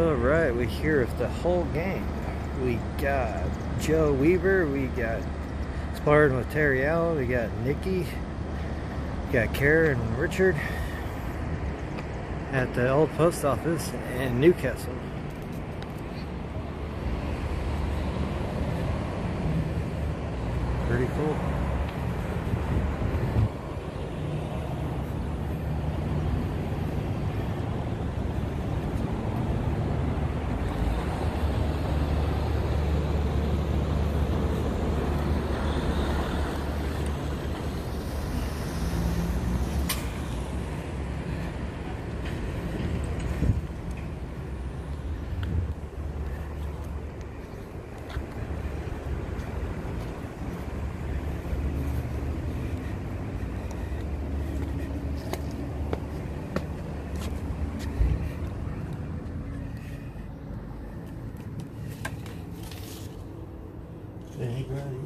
Alright, we're here with the whole gang. We got Joe Weaver, we got sparring with Terry Allen, we got Nikki, we got Kara and Richard at the Olde Post Office in Newcastle. Pretty cool. Anybody?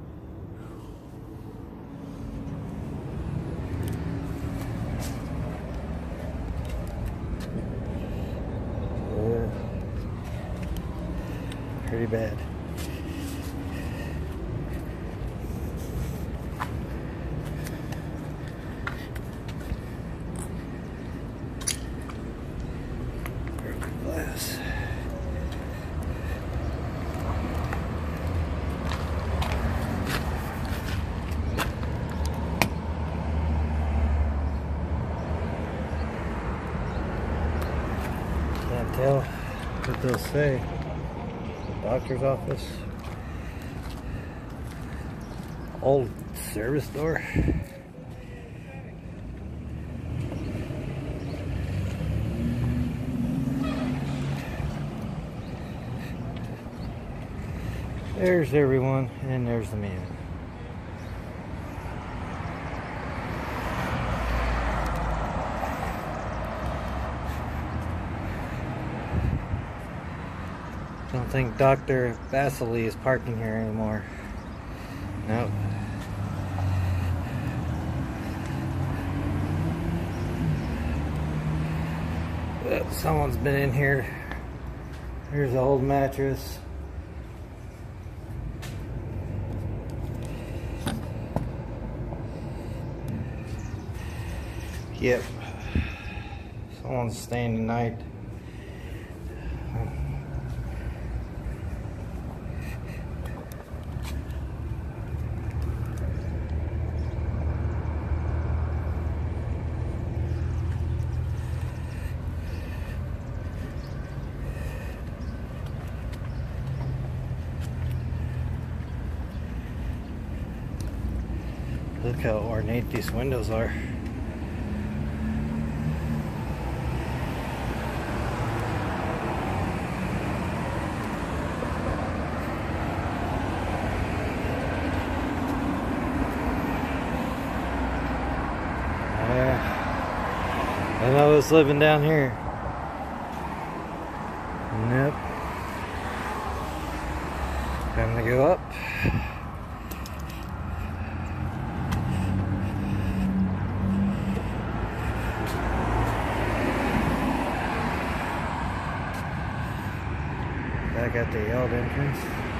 Yeah. Pretty bad. Broken glass. Can't tell what they'll say. Doctor's office. Old service door. There's everyone, and there's the man. Don't think Dr. Vasily is parking here anymore. Nope. But someone's been in here. Here's the old mattress. Yep. Someone's staying tonight. Look how ornate these windows are. I was living down here. Nope. Time to go up. Back at the Olde entrance.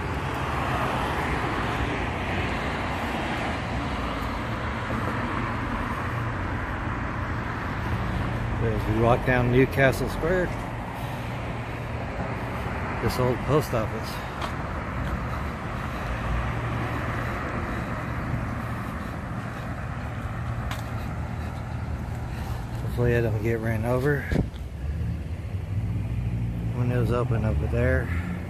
As we walk down Newcastle Square, this old post office. Hopefully I don't get ran over. Windows open over there.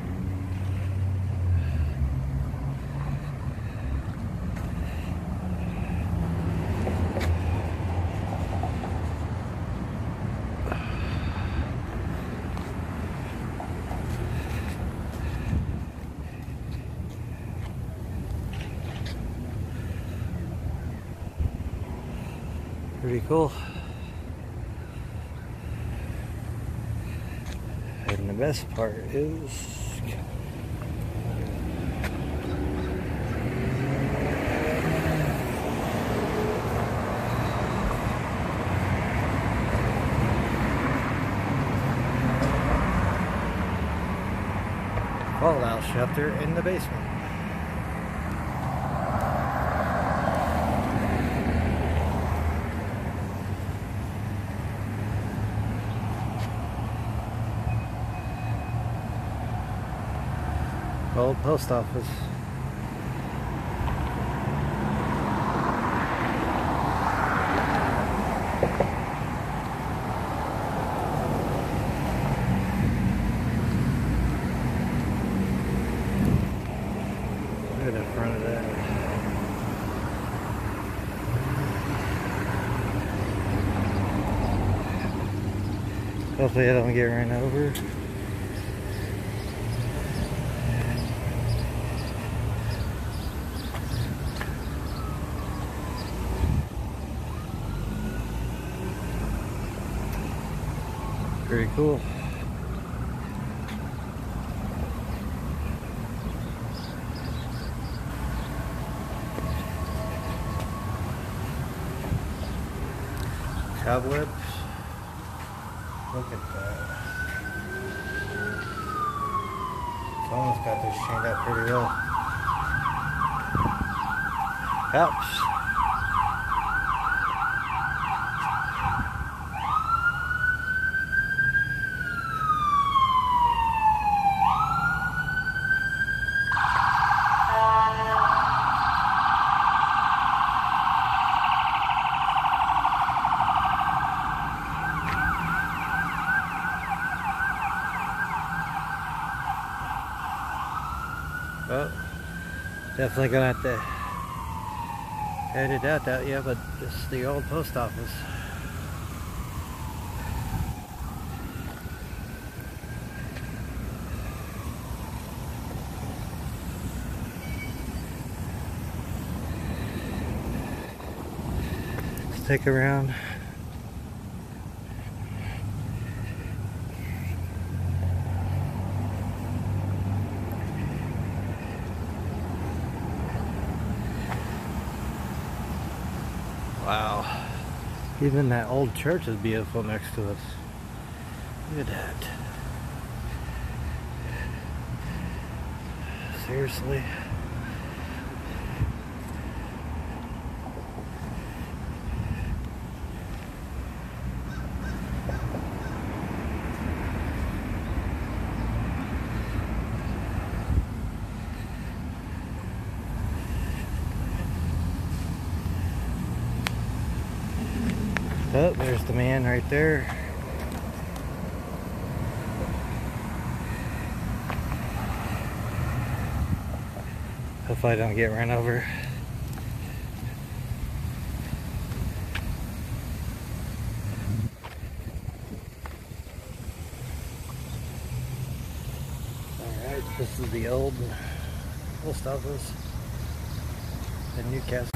Pretty cool. And the best part is fallout shelter in the basement. Olde Post Office. Look at the front of that. Hopefully I don't get ran over. Pretty cool. Cobwebs. Look at that. Someone's got this chained up pretty well. Ouch. Well, definitely gonna have to edit that out, yeah, but this is the Olde Post Office. Let's take a round. Wow, even that old church is beautiful next to us. Look at that. Seriously. Oh, there's the man right there. Hopefully I don't get run over. Alright, this is the old post office in Newcastle.